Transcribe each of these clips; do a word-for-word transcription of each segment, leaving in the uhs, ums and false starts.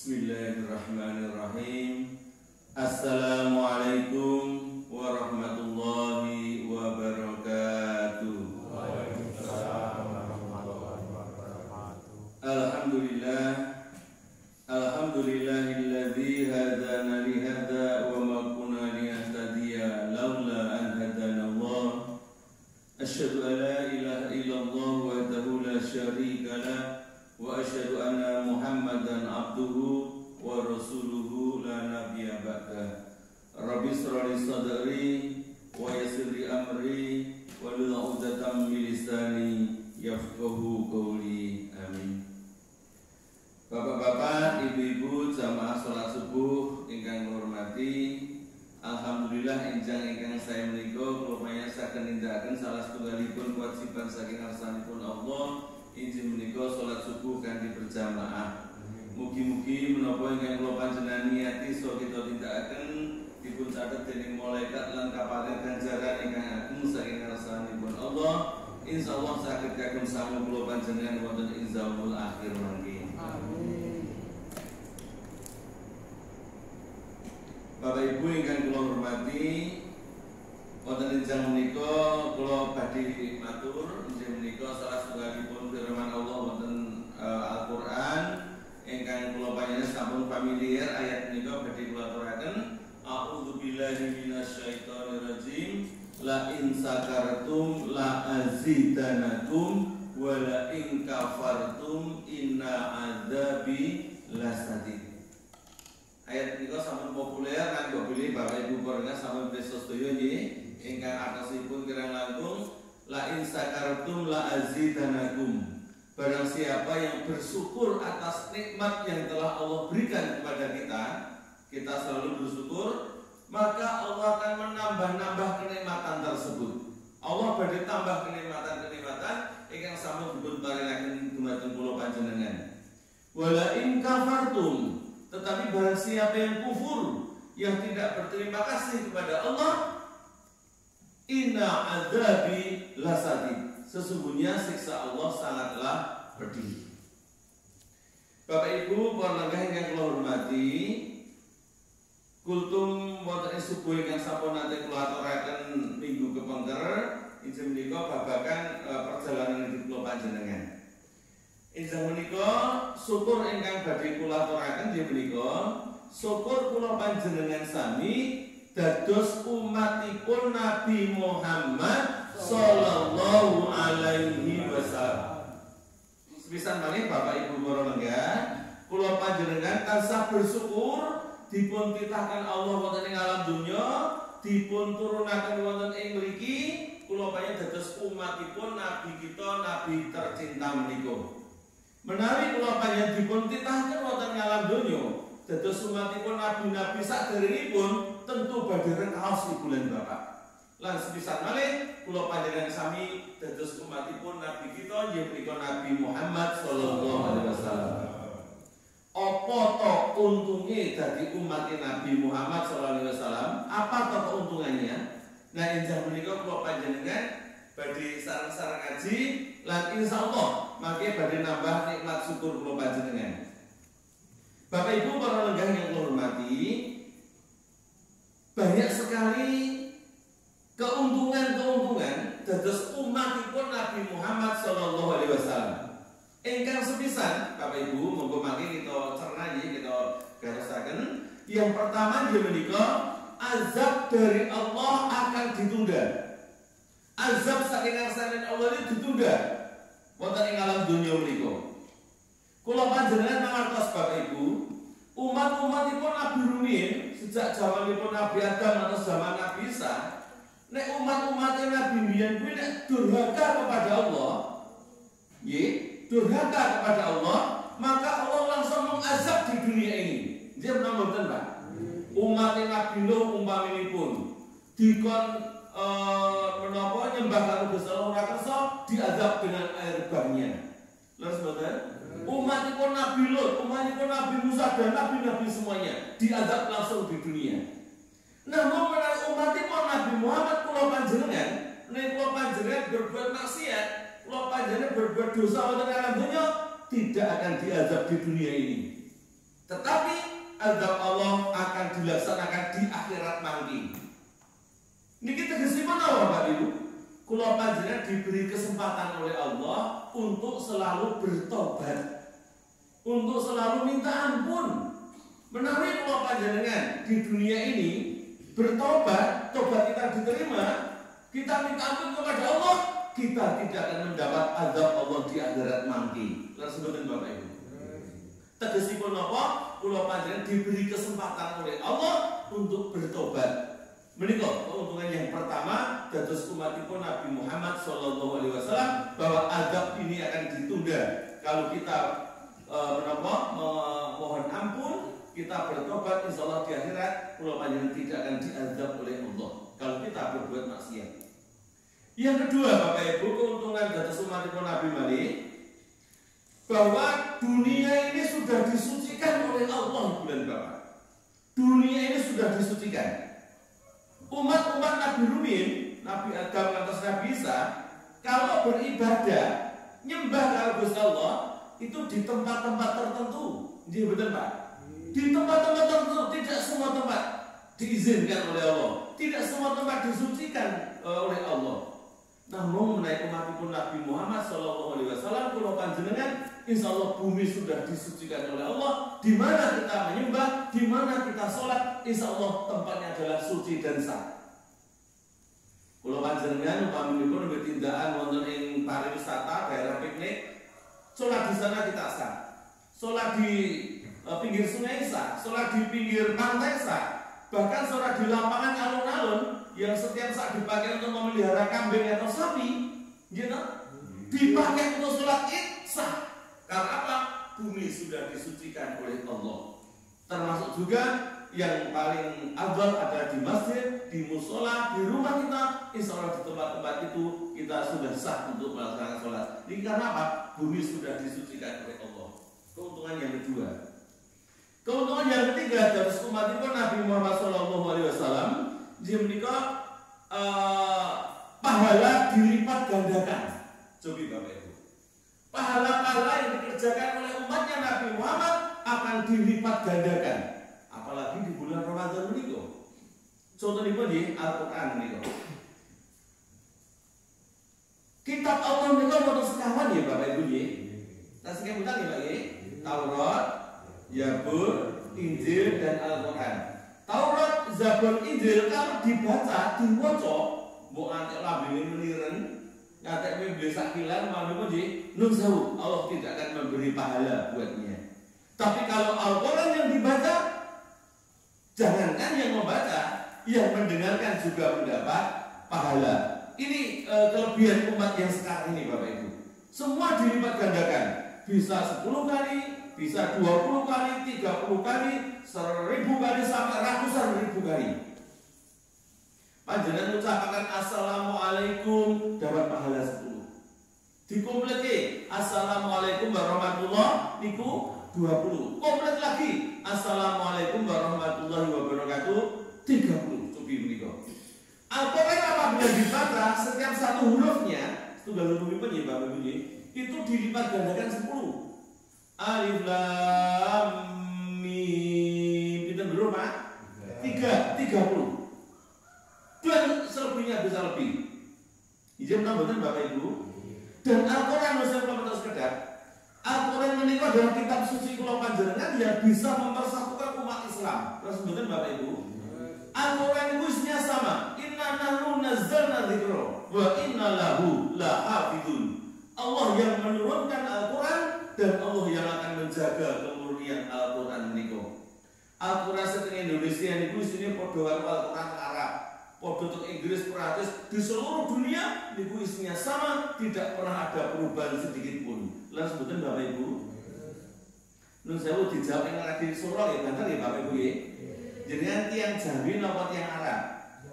Bismillahirrahmanirrahim. Assalamualaikum warahmatullahi wabarakatuh. Waalaikumsalam warahmatullahi wabarakatuh. Alhamdulillah. Alhamdulillahilladzi hadana li hadza wa ma kunna linahtadiya laula an hadana Allah. Asyhadu an la ilaha illallah wahdahu la syarika lah wa asyhadu anna Muhammadan abduhu wa rasuluhu la nabiyya ba'dah. Rabbi shrah li sadri wa yassir li amri wahlul 'uqdatam min lisani yafqahu qawli. Amin. Bapak-bapak, ibu-ibu, jamaah salat subuh ingkang kula hormati, alhamdulillah enjang ingkang saya menika kula panjenengan nindakaken salah setunggalipun kewajiban saking ngarsanipun Allah. Injil menika salat subuh kanthi berjamaah. Mugi-mugi menapa ingkang kula panjenengan niati so kita tindakaken dipun catet dening malaikat lan kapaten ganjaran ingkang agung saking ngarsanipun Allah. Insyaallah saged kagem sami kula panjenengan wonten ing zaumul akhir mangke. Amin. Bapak Ibu ingkang kula hormati, wonten enjang menika kula badhe matur injil menika salah setunggalipun firman Allah wonten uh, Al-Qur'an ingkang kula panjenengan sampun familiar. Ayat menika badhe kula aturaken. A'udzubillahi minasyaitonir rajim. La in sakartum la azidanakum wa la in kafartum inna adzabi lasadid. Ayat menika sampun populer lan kok bilih Bapak Ibu parenga sampun pirsa sedaya nggih. Ingkang atasipun kirang langkung, la in sakartum la azidanakum. Barang siapa yang bersyukur atas nikmat yang telah Allah berikan kepada kita, kita selalu bersyukur, maka Allah akan menambah-nambah kenikmatan tersebut. Allah badhe tambah kenikmatan-kenikmatan ingkang sampun dipun paringaken dumateng kula panjenengan. Wala in kafartum, tetapi barang siapa yang kufur, yang tidak berterima kasih kepada Allah, inna adzabi lasadid, sesungguhnya siksa Allah sangatlah pedih. Bapak Ibu, para lenggah yang kula hormati, kultum wonten ing subuh ingkang sampun nate kula aturaken minggu kepengker, injil menika babagan e, perjalanan hidup kula panjenengan. Injil menika syukur ingkang badhe kula aturaken injil menika syukur kula panjenengan sami dados umatipun Nabi Muhammad sallallahu alaihi wasallam. Sepisan malih Bapak Ibu para lenggah, kula panjenengan tansah bersyukur dipun titahkan Allah wonten ing alam dunya, dipun turunaken wonten ing mriki, kula panjenengan dados umatipun Nabi kita, Nabi tercinta menika. Menawi kula panjenengan dipun titahkan wonten ing alam dunya, dados umatipun nabi-nabi saderengipun tentu badhe rekaos bulan Bapak. Lan sepisan malih kula panjenengan sami dados umatipun nabi kita inggih punika Nabi Muhammad sallallahu alaihi wasallam. Apa to untunge dadi umat Nabi Muhammad sallallahu alaihi wasallam? Apa to keuntungannya? Nah, injih menika kula panjenengan badhe sareng-sareng ngaji lan insyaallah mangke badhe nambah nikmat syukur kula panjenengan. Bapak Ibu para lenggah yang kula hormati, banyak sekali keuntungan-keuntungan dados umatipun Nabi Muhammad sallallahu alaihi wasallam. Ingkang sepisan Bapak Ibu monggo mangke kita cerna kita garasaken. Yang pertama dia menika azab dari Allah akan ditunda. Azab saking ngarsaning Allah ini ditunda wonten ing alam dunya menika. Kula panjenengan mangertos Bapak Ibu, umat-umatipun Nabi rumiyin sejak zamanipun Nabi Adam atau zaman Nabi Isa, nek umat-umat Nabi mbiyen kuwi nek durhaka kepada Allah, nggih, durhaka kepada Allah, maka Allah langsung mengazab di dunia ini. Dia pernah mboten, Pak? Umat Nabi Nuh umpaminipun dikon e, menapa nyembah karo Gusti Allah ora kersa, diazab dengan air bannya. Terus mboten? Umatipun Nabi Lut, umatipun Nabi Musa dan nabi-nabi semuanya diazab langsung di dunia. Namun menawi umatipun Nabi Muhammad kula panjenengan, nek kula panjenengan berbuat maksiat, kula panjenengan berbuat dosa wonten alam dunya, tidak akan diazab di dunia ini. Tetapi azab Allah akan dilaksanakan di akhirat mangki. Niki tegesipun apa Bapak Ibu? Kula panjenengan diberi kesempatan oleh Allah untuk selalu bertobat, untuk selalu minta ampun. Menawi kula panjenengan di dunia ini bertobat, tobat kita diterima, kita minta ampun kepada Allah, kita tidak akan mendapat azab Allah di akhirat mangki. Langsung Bapak Ibu. Tegesipun apa? Kula panjenengan diberi kesempatan oleh Allah untuk bertobat. Menika keuntungan yang pertama dados umatipun Nabi Muhammad Shallallahu Alaihi Wasallam bahwa azab ini akan ditunda kalau kita e, menapa mohon ampun, kita bertobat, insya Allah di akhirat kula panjenengan tidak akan diazab oleh Allah kalau kita berbuat maksiat. Yang kedua Bapak Ibu, keuntungan dados umatipun Nabi Malik bahwa dunia ini sudah disucikan oleh Allah bulan Bapak. Dunia ini sudah disucikan. Umat-umat Nabi Rumin, Nabi Adam atas Nabi Isa, kalau beribadah, nyembah kepada Gusti Allah itu di tempat-tempat tertentu. Jadi betul Pak? Di tempat-tempat tertentu, tidak semua tempat diizinkan oleh Allah, tidak semua tempat disucikan oleh Allah. Namun menaik umatipun Nabi Muhammad Shallallahu Alaihi Wasallam, kula panjenengan, insya Allah bumi sudah disucikan oleh Allah. Di mana kita menyembah, di mana kita sholat, insya Allah tempatnya adalah suci dan sah. Kula panjenengan umpamipun bertindakan wonten ing pariwisata daerah piknik, sholat di sana kita sah, sholat di e, pinggir sungai sah, sholat di pinggir pantai sah, bahkan sholat di lapangan alun-alun yang setiap saat dipakai untuk memelihara kambing atau sapi, gitu, dipakai untuk sholat id sah. Karena apa? Bumi sudah disucikan oleh Allah. Termasuk juga yang paling afdal ada di masjid, di musola, di rumah kita. Insya Allah di tempat-tempat itu kita sudah sah untuk melaksanakan sholat. Ini karena apa? Bumi sudah disucikan oleh Allah. Keuntungan yang kedua. Keuntungan yang ketiga dari umatipun Nabi Muhammad Shallallahu Alaihi Wasallam, dia menikah uh, pahala dilipat gandakan. Coba Bapak Ibu, pahala-pahala yang dikerjakan oleh umatnya Nabi Muhammad akan dilipat gandakan. Apalagi di bulan Ramadan menikah. Contohnya di Al-Quran menikah. Kitab Allah menikah untuk sekawan ya Bapak Ibu ya. Nah sekian bulan ya Pak ya. Taurat, Zabur, Injil dan Al-Quran. Taurat, Zabur, Injil kalau dibaca, diwoco, mbok ngantek lambene meniren, ngantek mimpi sakilan, malu puji, nun sewu, Allah tidak akan memberi pahala buatnya. Tapi kalau Al-Quran yang dibaca, jangankan yang membaca, yang mendengarkan juga mendapat pahala. Ini e, kelebihan umat yang sekarang ini Bapak Ibu. Semua dilipat gandakan, bisa sepuluh kali, bisa dua puluh kali, tiga puluh kali, seribu kali, sampai ratusan ribu kali. Panjenengan ucapkan assalamualaikum dapat pahala sepuluh. Dikomplit assalamualaikum warahmatullahi niku dua puluh. Komplit lagi assalamualaikum warahmatullahi wabarakatuh tiga puluh. Cobi menika. Al-Quran apabila dibaca setiap satu hurufnya, tunggal huruf ini Bapak Ibu, itu dilipat gandakan sepuluh. Alif lam mim. Kita dulu Pak. tiga, tiga puluh. Dan selebihnya bisa lebih. Izin betul Bapak Ibu. Dan Al-Quran Muslim Komentar sekedar. Al-Quran menikah adalah kitab suci kula panjenengan yang bisa mempersatukan umat Islam. Terus betul Bapak Ibu. Al-Quran itu isinya sama. Inna nahnu nazzalna dzikra wa inna lahu lahafizun. Allah yang menurunkan Al-Quran dan Allah yang akan menjaga kemurnian Al-Quran menika. Al-Quran setengah Indonesia niku isine padha karo Al-Quran Arab. Padha tok Inggris Perancis di seluruh dunia niku isinya sama, tidak pernah ada perubahan sedikit pun. Lan sebutan Bapak Ibu. Nun sewu dijawab ing lagi surah ya banter ya Bapak Ibu ya. Jenengan tiang Jawi napa tiang Arab?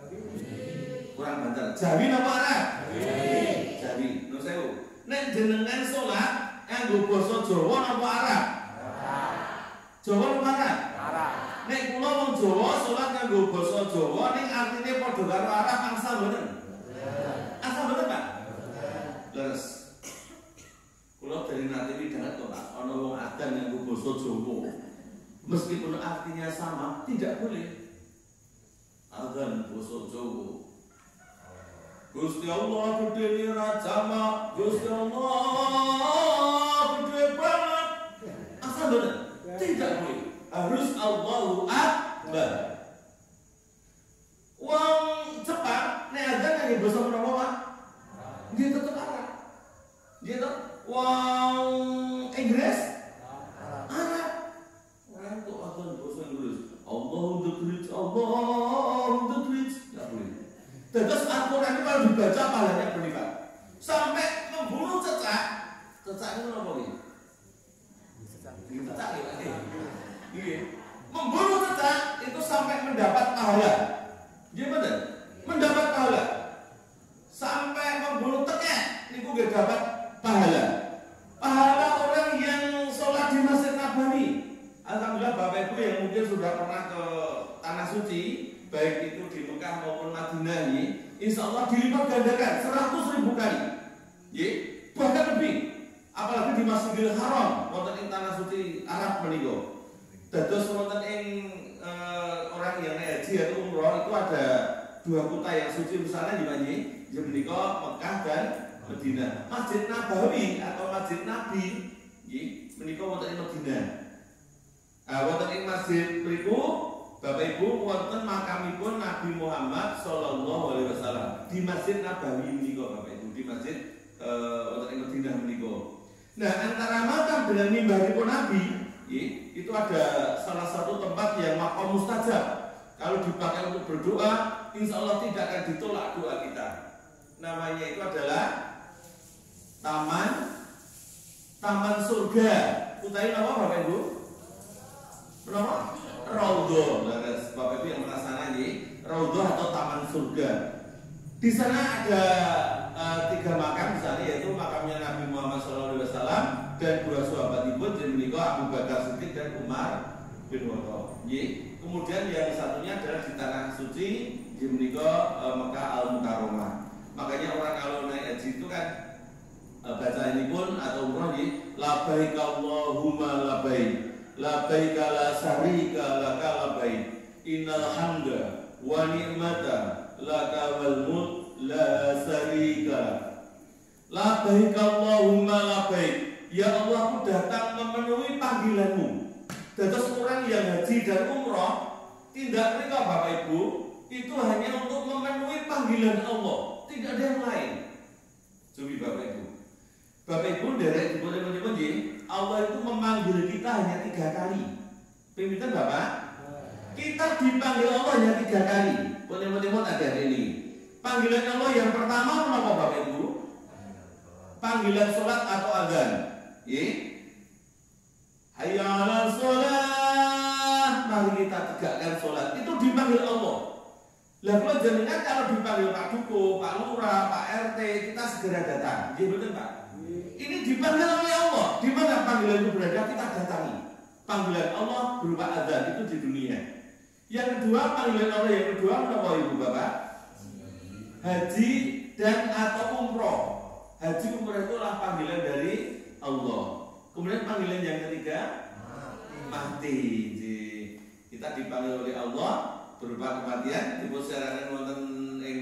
Kurang banter. Jawi napa Arab? Jawi. Jawi. Nun sewu. Nek jenengan salat nganggo basa Jawa napa Arab? Arab. Jawa napa Arab? Arab. Nek kula wong Jawa salat nganggo basa Jawa ning artine padha karo Arab angsal mboten? Angsal mboten, Pak? Leres. Kula dari nanti widanget kok Pak, ana wong adan nganggo basa Jawa. meskipun artinya sama, tidak boleh. Azan basa Jawa. Gusti Allah gede ni rajama, Gusti Allah gede banget. Asal benar, tidak boleh. Harus Allahu Akbar. Wong Jepang, nek azan nang basa menapa, Pak? Dia tetap Arab. Dia tetap wong Inggris Arab. Orang itu azan basa Inggris. Allahu Akbar, Allahu Akbar. Tidak boleh. Terus Al-Quran itu kalau dibaca pahalanya berlipat. Sampai membunuh cecak. Cecak itu apa ini? Cecak ya. Membunuh cecak itu sampai mendapat pahala. Dia benar? Mendapat pahala. Sampai membunuh tekek itu gak dapat pahala. Pahala orang yang sholat di Masjid Nabawi. Alhamdulillah Bapak Ibu yang mungkin sudah pernah ke Tanah Suci, baik itu di Mekah maupun Madinah ini, insya Allah dilipat gandakan seratus ribu kali, ye, bahkan lebih. Apalagi di Masjidil Haram, wonten ing Tanah Suci Arab menika. Dados wonten ing uh, orang yang haji atau umroh itu ada dua kota yang suci misalnya di mana? Di menika Mekah dan Madinah. Masjid Nabawi atau Masjid Nabi, ye, menika wonten ing Madinah. Ah, wonten ing masjid mriku Bapak Ibu wonten makamipun Nabi Muhammad sallallahu alaihi wasallam di Masjid Nabawi menika Bapak Ibu, di masjid wonten ing Madinah menika. Nah, antara makam dengan mimbaripun Nabi, itu ada salah satu tempat yang maqam mustajab. Kalau dipakai untuk berdoa, insya Allah tidak akan ditolak doa kita. Namanya itu adalah Taman Taman Surga. Utawi apa Bapak Ibu? Kenapa? Raudhah. Bapak Ibu yang merasa ini Raudhah atau Taman Surga. Di sana ada uh, tiga makam misalnya, yaitu makamnya Nabi Muhammad shallallahu alaihi wasallam dan dua sahabat ibu, jadi menikah Abu Bakar Siddiq dan Umar bin Khattab. Kemudian yang satunya adalah di Tanah Suci, di menikah uh, Mekah Al Mukarramah. Makanya orang kalau naik haji itu kan uh, baca ini pun atau umrah ini, labbaik Allahumma labbaik. Labbaika la syarika laka labbaik innal hamda wa ni'mata laka wal mulk la syarika. Labbaika Allahumma labbaik. Ya Allah, aku datang memenuhi panggilanmu. Dados orang yang haji dan umrah tidak mereka Bapak Ibu itu hanya untuk memenuhi panggilan Allah, tidak ada yang lain. Coba Bapak Ibu. Bapak Ibu dari ibu-ibu Allah itu memanggil kita hanya tiga kali. Pemimpin Bapak, kita dipanggil Allah hanya tiga kali. Boleh-boleh ada ini. Panggilan Allah yang pertama kenapa Bapak Ibu? Panggilan sholat atau azan. Ye. Hayya 'alas sholat. Mari kita tegakkan sholat. Itu dipanggil Allah. Lah kalau jenengan kalau dipanggil Pak Duko, Pak Lurah, Pak R T, kita segera datang. Iya betul Pak? Ini dipanggil oleh Allah. Di mana panggilan itu berada, kita datangi. Panggilan Allah berupa azan itu di dunia. Yang kedua, panggilan Allah yang kedua apa Ibu Bapak? Haji dan atau umroh. Haji umroh itulah panggilan dari Allah. Kemudian panggilan yang ketiga, mati. Kita dipanggil oleh Allah berupa kematian. Ibu serangan wonten ing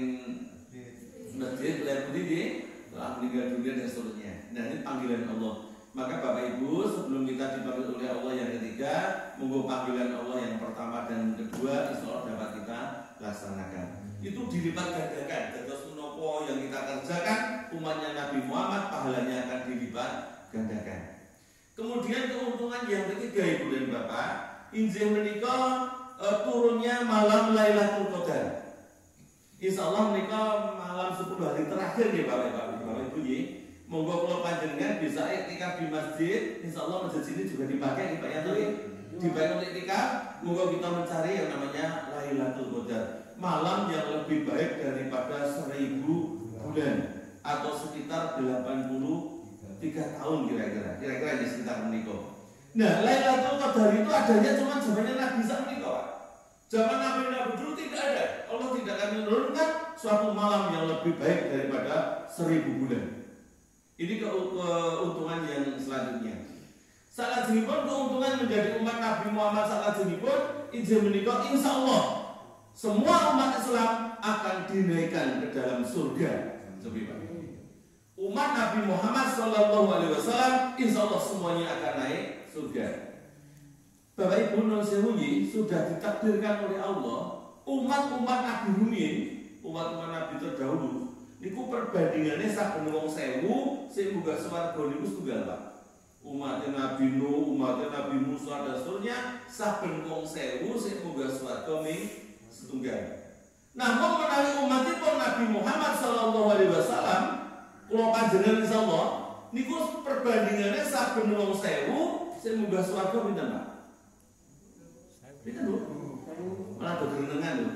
masjid lain putih telah meninggal dunia dan seterusnya. Nah, ini panggilan Allah. Maka Bapak Ibu, sebelum kita dipanggil oleh Allah yang ketiga, monggo panggilan Allah yang pertama dan kedua insya Allah dapat kita laksanakan. Itu dilipat gandakan. Terus menopo yang kita kerjakan umatnya Nabi Muhammad, pahalanya akan dilipat gandakan. Kemudian keuntungan yang ketiga Ibu dan Bapak, injil menikah e, turunnya malam Lailatul Qadar. Insya Allah menikah malam sepuluh hari terakhir ya Bapak Ibu. Bapak Ibu ya. Monggo kalau panjenengan bisa iktikaf di masjid, insya Allah masjid ini juga dipakai dipakai tuh dipakai untuk iktikaf. Monggo kita mencari yang namanya Lailatul Qadar, malam yang lebih baik daripada seribu bulan atau sekitar delapan puluh tiga tahun kira-kira, kira-kira di sekitar menikah. Nah, Lailatul Qadar itu adanya cuma zamannya Nabi Isa menikah. Zaman Nabi Nabi dulu tidak ada. Allah tidak akan menurunkan suatu malam yang lebih baik daripada seribu bulan. Ini keuntungan yang selanjutnya. Salajengipun keuntungan menjadi umat Nabi Muhammad salajengipun injil menika insyaallah semua umat Islam akan dinaikkan ke dalam surga. Umat Nabi Muhammad sallallahu alaihi wasallam insyaallah semuanya akan naik surga. Bapak Ibu nun sewu sudah ditakdirkan oleh Allah umat-umat Nabi rumiyin, umat-umat Nabi terdahulu niku perbandingannya saben wong sewu sing munggah swarga niku setunggal Pak. Umat Nabi Nuh, umat Nabi Musa dan seterusnya saben wong sewu sing munggah swarga ming setunggal. Namun menawi umatipun Nabi Muhammad sallallahu alaihi wasallam kula panjenengan insyaallah niku perbandingannya saben wong sewu sing munggah swarga pinten Pak? Pinten lho? Malah dogerengan lho.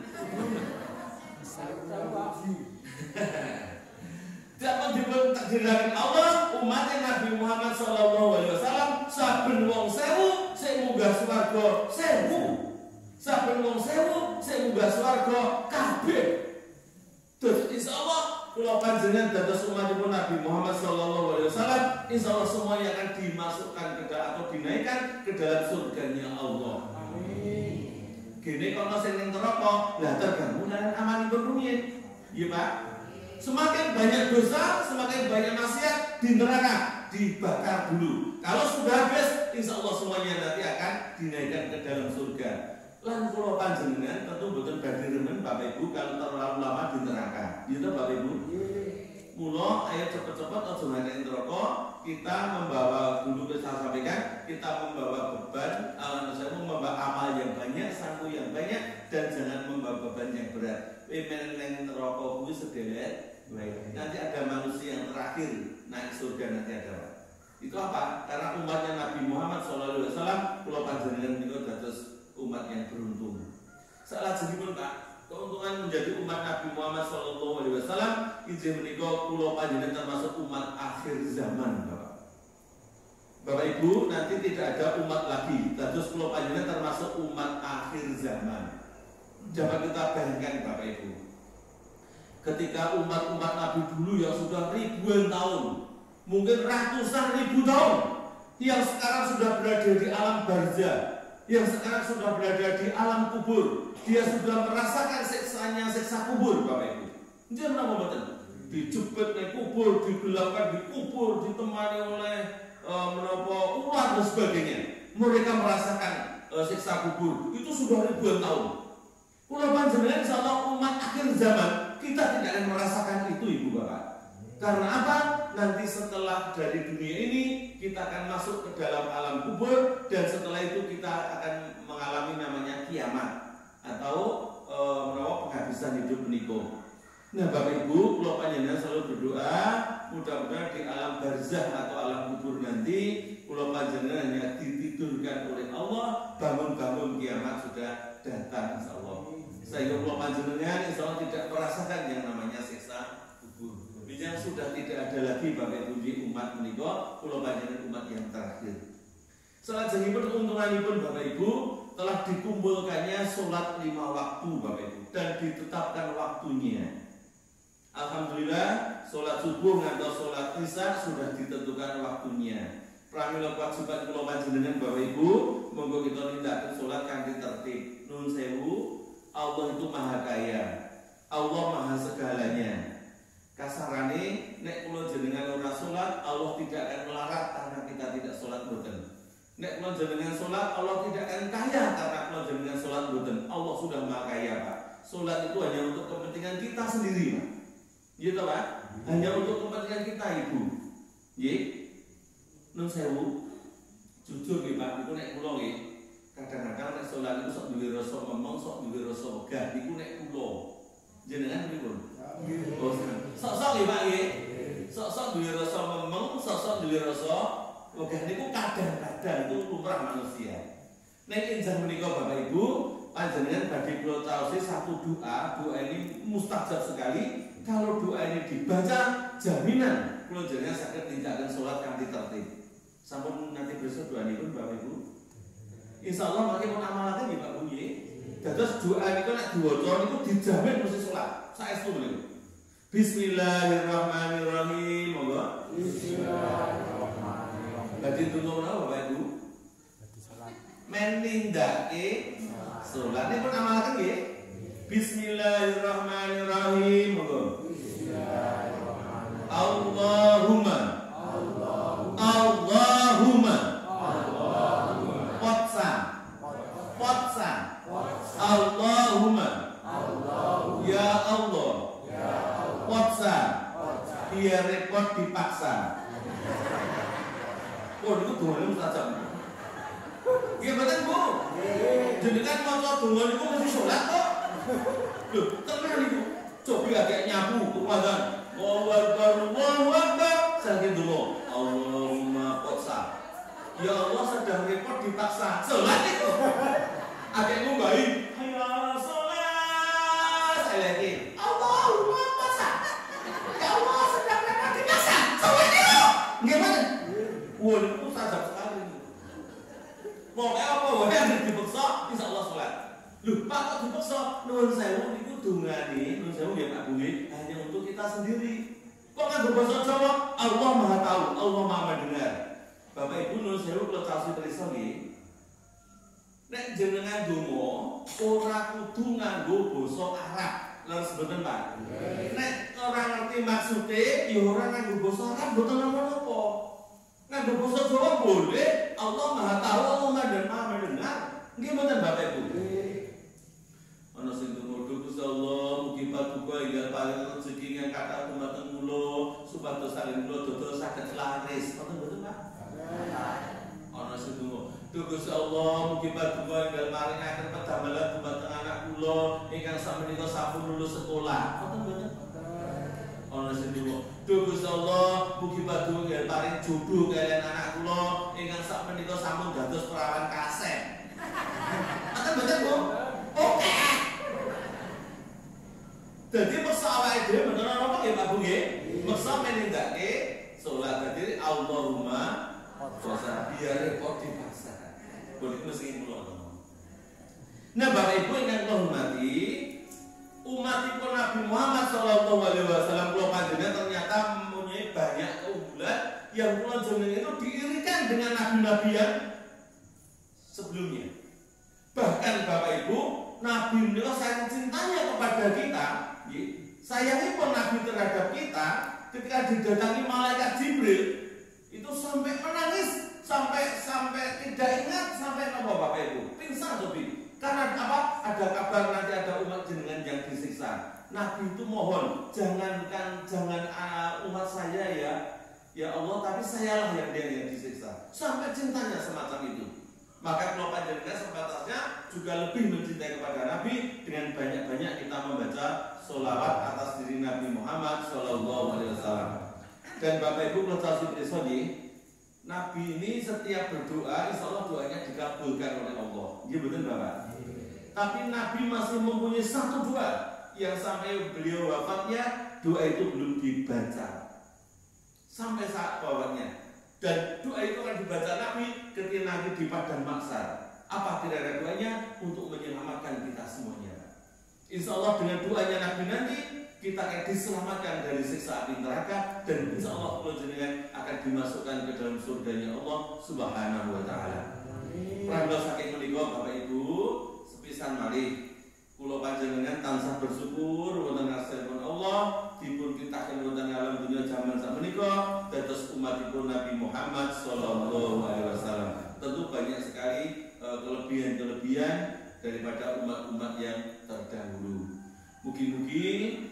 Dapat dipun takdirkan Allah umat Nabi Muhammad sallallahu alaihi wasallam saben wong sewu sing munggah swarga sewu. Saben wong sewu sing munggah swarga kabeh. Terus insyaallah kula panjenengan dados umatipun Nabi Muhammad sallallahu alaihi wasallam insyaallah semuanya akan dimasukkan ke dalam atau dinaikkan ke dalam surganya Allah. Amin. Gene kono sing ning neraka lah terganggu lan amanipun rumiyin. Iya Pak. Semakin banyak dosa, semakin banyak maksiat di neraka, dibakar dulu. Kalau sudah habis, insya Allah semuanya nanti akan dinaikkan ke dalam surga. Lan kula panjenengan tentu boten badhe remen Bapak Ibu kalau terlalu lama di neraka. Gitu Bapak Ibu. Mula ayo cepet-cepet aja nang neraka, kita membawa dulu ke saya sampaikan, kita membawa beban, alam saya membawa amal yang banyak, sangku yang banyak dan jangan membawa beban yang berat. Pemen nang neraka kuwi sedelet. Baik. Nanti ada manusia yang terakhir naik surga nanti ada Pak. Itu apa? Karena umatnya Nabi Muhammad sallallahu alaihi wasallam kula panjenengan niku dados umat yang beruntung. Salajengipun Pak, keuntungan menjadi umat Nabi Muhammad sallallahu alaihi wasallam injih menika kula panjenengan termasuk umat akhir zaman Bapak. Bapak Ibu, nanti tidak ada umat lagi. Dados kula panjenengan termasuk umat akhir zaman. Coba kita bayangkan Bapak Ibu. Ketika umat-umat Nabi dulu yang sudah ribuan tahun, mungkin ratusan ribu tahun, yang sekarang sudah berada di alam barzah, yang sekarang sudah berada di alam kubur, dia sudah merasakan siksanya siksa kubur, Bapak Ibu. Jangan nama betul, dijepit di kubur, digelapkan di kubur, ditemani oleh e, menopo ular dan sebagainya. Mereka merasakan e, siksa kubur, itu sudah ribuan tahun. Kula panjenengan insyaallah umat akhir zaman kita tidak akan merasakan itu Ibu Bapak. Karena apa? Nanti setelah dari dunia ini kita akan masuk ke dalam alam kubur dan setelah itu kita akan mengalami namanya kiamat atau e, menawa penghabisan hidup menika. Nah Bapak Ibu, kula panjenengan selalu berdoa mudah-mudahan di alam barzah atau alam kubur nanti kula panjenengan hanya ditidurkan oleh Allah, bangun-bangun kiamat sudah datang insyaallah. Sehingga kula panjenengan insyaallah tidak merasakan yang namanya siksa kubur. Yang sudah tidak ada lagi Bapak Ibu di umat menika kula panjenengan umat yang terakhir. Salajengipun keuntunganipun Bapak Ibu telah dikumpulkannya sholat lima waktu Bapak Ibu dan ditetapkan waktunya. Alhamdulillah sholat subuh ngantos sholat isya sudah ditentukan waktunya. Pramila kewajiban kula panjenengan Bapak Ibu monggo kita nindakaken sholat kanthi tertib. Nun sewu, Allah itu maha kaya, Allah maha segalanya. Kasarane nek kula jenengan ora salat, Allah tidak akan melarat karena kita tidak salat mboten. Nek kula jenengan salat, Allah tidak akan kaya karena kula jenengan salat mboten. Allah sudah maha kaya, Pak. Salat itu hanya untuk kepentingan kita sendiri, Pak. Iya toh, Pak? Hanya untuk kepentingan kita, Ibu. Nggih. Nun sewu. Jujur nggih, Pak, niku nek kula nggih kadang-kadang nek salat itu sok duwe rasa memong, sok duwe rasa wegah niku nek kula. Jenengan pripun? Oh, sok-sok nggih Pak nggih. Sok-sok duwe rasa memeng, sok-sok duwe rasa wegah niku kadang-kadang itu lumrah manusia. Nek injang menika Bapak Ibu, panjenengan badhe kula taosi satu doa, doa ini mustajab sekali. Kalau doa ini dibaca, jaminan kula jenengan saged nindakaken salat kanthi tertib. Sampun nanti besok doa nipun Bapak Ibu. Insyaallah mangke pun amalaken nggih Pak Bu nggih. Dados doa niku nek diwaca niku dijamin mesti salat. Saestu menika. Bismillahirrahmanirrahim. Monggo. Bismillahirrahmanirrahim. Jadi tunggu menapa Bapak Ibu? Menindake salat. Ini pun amalkan nggih. Bismillahirrahmanirrahim. Monggo. Bismillahirrahmanirrahim. Allahumma Allahumma Allahumma Potsa Potsa Allahumma Ya Allah Potsa biar repot dipaksa. Oh itu dongannya mustajab. Iya betul Bu. Jenengan maca donga niku mesti salat kok. Loh, tenang niku. Coba agak nyabu kumadan. Allahu Akbar, Allahu Akbar. Saking donga. Allahumma potsa. Ya Allah sedang repot dipaksa. Salat itu. Agak ngombahi. Hayya salat. Saya lagi. Allahumma potsa. Ya Allah sedang repot dipaksa. Salat itu. Gimana? Wah, itu sajak sekali. Pokoknya apa wae yang dipaksa, insyaallah salat. Loh, Pak kok dipaksa? Nuwun sewu niku dongane, nuwun sewu ya Pak Budi, hanya untuk kita sendiri. Kok nganggo basa Jawa? Allah Maha tahu, Allah Maha mendengar. Bapak Ibu nuwun sewu kula cawasi prisa nggih. Nek jenengan donga ora kudu nganggo basa Arab. Lha sebeten Pak. Nek ora ngerti maksude, ya ora nganggo basa Arab mboten napa-napa. Nganggo basa Jawa boleh, Allah Maha tahu, Allah Maha mendengar. Nggih mboten Bapak Ibu. Ana sing tumuju Gusti Allah, mugi paduka ingkang paring rezeki ingkang kathah dumateng kula supados saling kula dodol saged laris. Mboten mboten Pak? Ana sing tumuju Gusti Allah, mugi paduka ingkang maringaken pedamelan dumateng anak kula ingkang sakmenika sampun lulus sekolah. Mboten mboten? Ana sing tumuju Gusti Allah, mugi paduka ingkang paring jodoh kaliyan anak kula ingkang sakmenika sampun dados perawan kaset. Mboten mboten Bu? Oke. Jadi meksa awake dhewe bener apa nggih Pak Bu nggih? Meksa menindakake salat dadi Allahumma qasa biar repot dipaksa. Boleh mesti kula. Nah, Bapak Ibu ingkang kula hormati, umatipun Nabi Muhammad sallallahu alaihi wasallam kula panjenengan ternyata mempunyai banyak keunggulan yang kula jenengan itu diirikan dengan nabi-nabi yang sebelumnya. Bahkan Bapak Ibu, Nabi menika saking cintanya kepada kita, sayangi pun Nabi terhadap kita, ketika didatangi malaikat Jibril itu sampai menangis, sampai sampai tidak ingat, sampai apa Bapak Ibu? Pingsan lebih. Karena apa? Ada kabar nanti ada umat jenengan yang disiksa. Nabi itu mohon, jangankan jangan uh, umat saya ya, ya Allah, tapi sayalah yang dia yang disiksa. Sampai cintanya semacam itu. Maka kalau panjenengan sebatasnya juga lebih mencintai kepada Nabi dengan banyak-banyak kita membaca sholawat atas diri Nabi Muhammad Shallallahu Alaihi Wasallam. Dan Bapak Ibu kalau pribadi, Nabi ini setiap berdoa, insya Allah doanya dikabulkan oleh Allah. Iya betul Bapak. Tapi Nabi masih mempunyai satu doa yang sampai beliau wafatnya doa itu belum dibaca sampai saat wafatnya. Dan doa itu akan dibaca Nabi ketika Nabi di padang mahsyar. Apa kira-kira doanya? Untuk menyelamatkan kita semuanya. Insya Allah dengan doanya Nabi nanti kita akan diselamatkan dari siksa api neraka dan insya Allah Allah jenengan akan dimasukkan ke dalam surganya Allah Subhanahu Wa Taala. Pramila saking menika Bapak Ibu, sepisan malih kula panjenengan tansah bersyukur wonten asmanipun Allah dipun kitaken wonten alam dunya jaman sakmenika dados umatipun Nabi Muhammad sallallahu alaihi wasallam. Tentu banyak sekali kelebihan-kelebihan uh, daripada umat-umat yang terdahulu. Mugi-mugi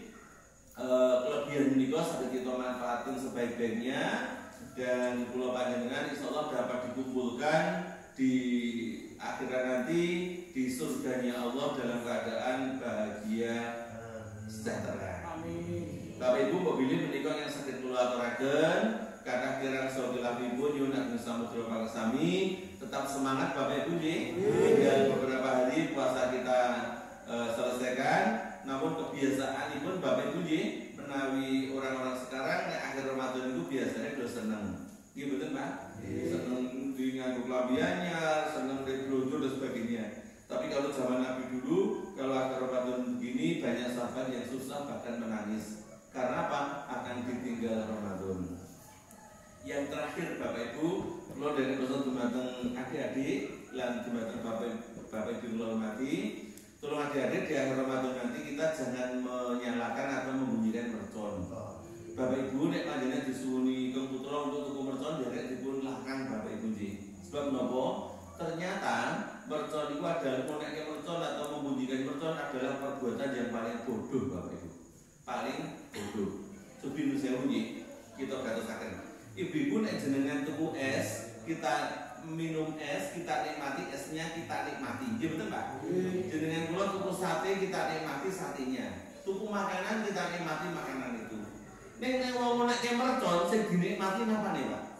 uh, kelebihan menika saged kita manfaatkan sebaik-baiknya dan kula panjenengan insyaallah dapat dikumpulkan di akhirat nanti di surganya Allah dalam keadaan bahagia sejahtera. Amin. Bapak Ibu mobilnya menikah yang sakit kula aturaken karena kirang saudara ibu nyuwun ageng samudra pangesami tetap semangat Bapak Ibu nggih. Tinggal beberapa hari puasa kita uh, selesaikan. Namun kebiasaan ibu Bapak Ibu nggih menawi orang-orang sekarang nek akhir Ramadan itu biasanya udah seneng. Nggih betul Pak? Seneng di nganggo klambiannya, seneng di blonjo dan sebagainya. Tapi kalau zaman Nabi dulu, kalau akhir Ramadan begini banyak sahabat yang susah bahkan menangis. Karena apa? Akan ditinggal Ramadan. Yang terakhir Bapak Ibu, kula dari pesan dumateng adik-adik lan dumateng Bapak Bapak Ibu kula hormati, tolong adik-adik di akhir Ramadan nanti kita jangan menyalakan atau membunyikan mercon. Bapak Ibu nek panjenengan disuwuni komputer untuk tuku mercon derek dipun lakang Bapak Ibu nggih. Sebab menapa? Ternyata mercon itu adalah menekke mercon atau membunyikan mercon adalah perbuatan yang paling bodoh Bapak Ibu. Paling bodoh. Subi sewu nggih, kita gatosaken. Ibu-ibu nek jenengan tuku es, kita minum es, kita nikmati esnya, kita nikmati. Nggih betul Pak? Jenengan kula tuku sate, kita nikmati satenya. Tuku makanan, kita nikmati makanan itu. Nek nek wong nek mercon sing dinikmati napa nih Pak?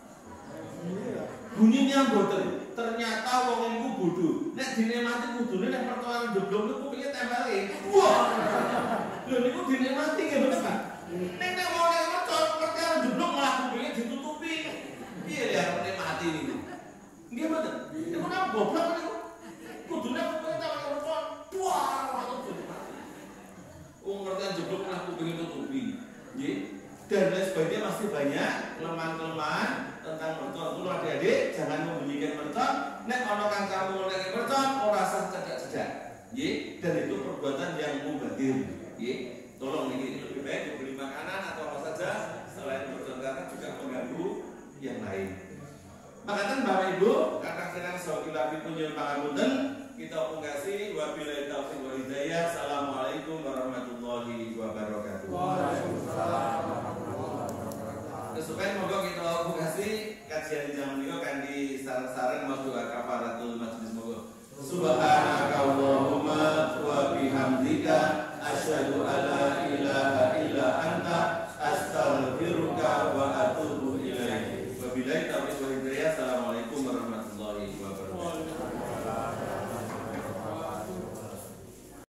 Bunyinya boten. Ternyata wong iku bodoh. Nek dinikmati kudune nek pertukaran joblong niku piye tempelke. Wah. Lho niku dinikmati nggih betul Pak? Nek nek wong nek mercon pertukaran joblong malah kupinge ditutupi. Piye ya nikmati niku? Nggih betul. Niku napa goblok niku? Kudune kupinge tempel mercon. Wah, wong pertukaran joblong malah kupinge tutupi. Nggih. Dan lain sebagainya masih banyak kelemahan-kelemahan tentang mercon. Kulo adik-adik jangan membunyikan mercon. Nek ana kang kamu nek mercon ora sah cedak-cedak. Nggih, dan itu perbuatan yang mubazir. Nggih. Tolong ini lebih baik diberi makanan atau apa saja selain mercon karena juga mengganggu yang lain. Makatan Bapak Ibu, kadang-kadang sawilabi punyun pangapunten, kita pungkasi wabillahi taufiq wal hidayah. Assalamualaikum warahmatullahi wabarakatuh. Waalaikumsalam. Supaya moga kita pungkasi kajian jam ini kan di sarang-sarang masuk kafaratul majlis moga. Subhanaka Allahumma wa bihamdika asyhadu alla ilaha illa anta astaghfiruka wa atubu ilaik. Wabillahi taufiq wal hidayah. Assalamualaikum warahmatullahi wabarakatuh.